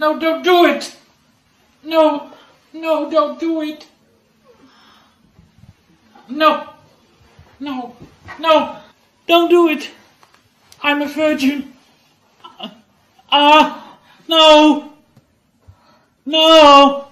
No, don't do it! No, no, don't do it! No, no, no, don't do it! I'm a virgin! No! No!